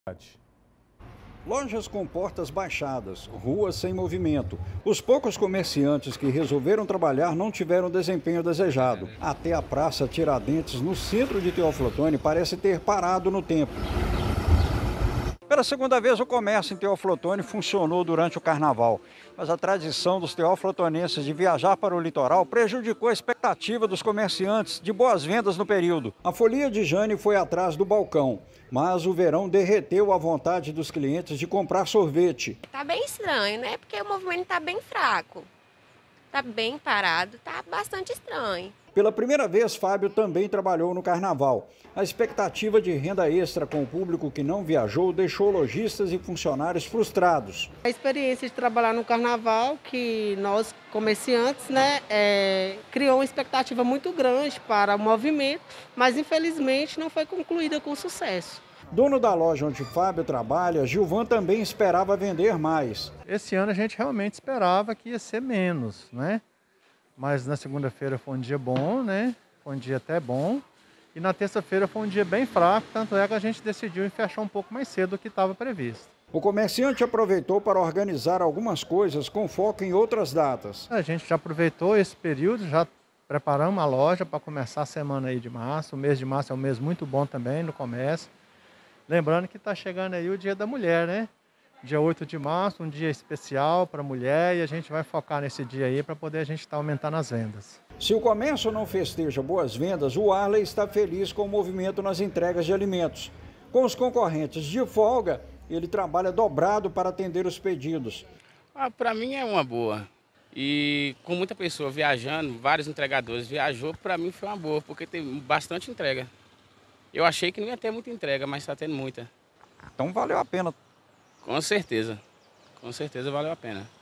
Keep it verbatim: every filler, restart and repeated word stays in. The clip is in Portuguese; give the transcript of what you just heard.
Lojas com portas baixadas, ruas sem movimento. Os poucos comerciantes que resolveram trabalhar não tiveram o desempenho desejado. Até a Praça Tiradentes, no centro de Teófilo Otoni, parece ter parado no tempo. Pela segunda vez, o comércio em Teófilo Otoni funcionou durante o carnaval. Mas a tradição dos teófilo-otonenses de viajar para o litoral prejudicou a expectativa dos comerciantes de boas vendas no período. A folia de Jane foi atrás do balcão, mas o verão derreteu a vontade dos clientes de comprar sorvete. Tá bem estranho, né? Porque o movimento tá bem fraco. Tá bem parado, tá bastante estranho. Pela primeira vez, Fábio também trabalhou no carnaval. A expectativa de renda extra com o público que não viajou deixou lojistas e funcionários frustrados. A experiência de trabalhar no carnaval, que nós comerciantes, né, é, criou uma expectativa muito grande para o movimento, mas infelizmente não foi concluída com sucesso. Dono da loja onde Fábio trabalha, Gilvan também esperava vender mais. Esse ano a gente realmente esperava que ia ser menos, né? Mas na segunda-feira foi um dia bom, né? Foi um dia até bom. E na terça-feira foi um dia bem fraco, tanto é que a gente decidiu fechar um pouco mais cedo do que estava previsto. O comerciante aproveitou para organizar algumas coisas com foco em outras datas. A gente já aproveitou esse período, já preparamos a loja para começar a semana aí de março. O mês de março é um mês muito bom também no comércio. Lembrando que está chegando aí o Dia da Mulher, né? Dia oito de março, um dia especial para a mulher, e a gente vai focar nesse dia aí para poder a gente estar aumentando as vendas. Se o comércio não festeja boas vendas, o Arley está feliz com o movimento nas entregas de alimentos. Com os concorrentes de folga, ele trabalha dobrado para atender os pedidos. Ah, para mim é uma boa. E com muita pessoa viajando, vários entregadores viajou, para mim foi uma boa, porque tem bastante entrega. Eu achei que não ia ter muita entrega, mas está tendo muita. Então valeu a pena. Com certeza, com certeza valeu a pena.